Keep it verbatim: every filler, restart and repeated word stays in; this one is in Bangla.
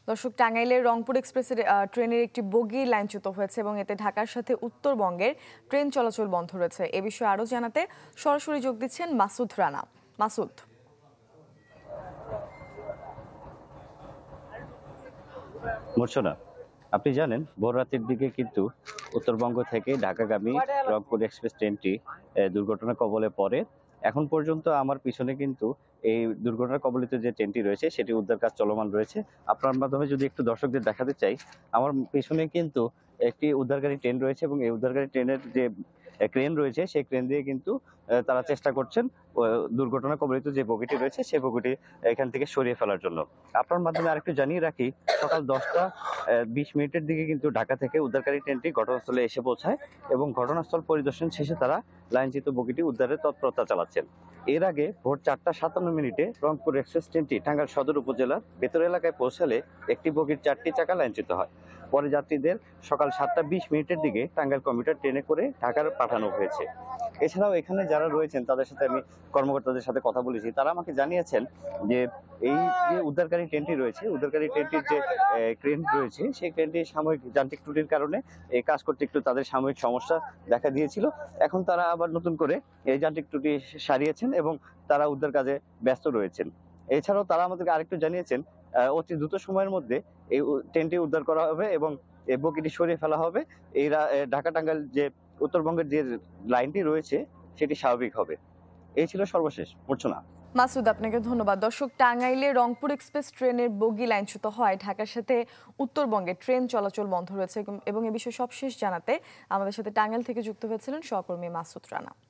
দর্শক, টাঙ্গাইলের রংপুর এক্সপ্রেসের ট্রেনের একটি বগি লাইনচ্যুত হয়েছে এবং এতে ঢাকার সাথে উত্তরবঙ্গের ট্রেন চলাচল বন্ধ রয়েছে। এ বিষয়ে আরও জানাতে সরাসরি যোগ দিচ্ছেন মাসুদ রানা। মাসুদ, মূর্ছনা, আপনি জানেন ভোর রাতের দিকে কিন্তু উত্তরবঙ্গ থেকে ঢাকাগামী রংপুর এক্সপ্রেস ট্রেনটি দুর্ঘটনার কবলে পড়ে। এখন পর্যন্ত আমার পিছনে কিন্তু এই দুর্ঘটনার কবলিত যে ট্রেনটি রয়েছে সেটি উদ্ধার কাজ চলমান রয়েছে। আপনার মাধ্যমে যদি একটু দর্শকদের দেখাতে চাই, আমার পিছনে কিন্তু একটি উদ্ধারকারী ট্রেন রয়েছে এবং এই উদ্ধারকারী ট্রেনের যে ক্রেন রয়েছে সেই ক্রেন দিয়ে কিন্তু তারা চেষ্টা করছেন দুর্ঘটনা কবলিত যে বগিটি রয়েছে সেই বগিটি এখান থেকে সরিয়ে ফেলার জন্য। আপনার মাধ্যমে আরেকটু জানিয়ে রাখি, সকাল দশটা বিশ মিনিটের দিকে কিন্তু ঢাকা থেকে উদ্ধারকারী ট্রেনটি ঘটনাস্থলে এসে পৌঁছায় এবং ঘটনাস্থল পরিদর্শন শেষে তারা লাইনচ্যুত বগিটি উদ্ধারের তৎপরতা চালাচ্ছেন। এর আগে ভোর চারটা সাতান্ন মিনিটে রংপুর এক্সপ্রেস ট্রেনটি টাঙ্গাইল সদর উপজেলার ভেতর এলাকায় পৌঁছালে একটি বগির চারটি চাকা লাইনচ্যুত হয়। পরে যাত্রীদের সকাল সাতটা বিশ মিনিটের দিকে টাঙ্গাইল কমিউটার ট্রেনে করে ঢাকার পাঠানো হয়েছে। এছাড়াও এখানে যারা রয়েছেন তাদের সাথে আমি কর্মকর্তাদের সাথে কথা বলেছি, তারা আমাকে জানিয়েছেন যে এই যে উদ্ধারকারী ট্রেনটি রয়েছে, উদ্ধারকারী ট্রেনটির যে ক্রেন রয়েছে সেই ক্রেনটি সাময়িক যান্ত্রিক ত্রুটির কারণে এই কাজ করতে একটু তাদের সাময়িক সমস্যা দেখা দিয়েছিল। এখন তারা আবার নতুন করে এই যান্ত্রিক ত্রুটি সারিয়েছেন এবং তারা উদ্ধার কাজে ব্যস্ত রয়েছেন। এছাড়াও তারা আমাদেরকে আরেকটু জানিয়েছেন অতি দ্রুত সময়ের মধ্যে এই ট্রেনটি উদ্ধার করা হবে এবং এই বগিটি সরিয়ে ফেলা হবে। এই ঢাকা টাঙ্গাইল যে উত্তরবঙ্গের যে লাইনটি রয়েছে সেটি স্বাভাবিক হবে। এই ছিল সর্বশেষ। মূর্ছনা। মাসুদ, আপনাকে ধন্যবাদ। দর্শক, টাঙ্গাইলে রংপুর এক্সপ্রেস ট্রেনের বগি লাইনচ্যুত হয় ঢাকার সাথে উত্তরবঙ্গে ট্রেন চলাচল বন্ধ রয়েছে এবং এ বিষয়ে সবশেষ জানাতে আমাদের সাথে টাঙ্গাইল থেকে যুক্ত হয়েছিলেন সহকর্মী মাসুদ রানা।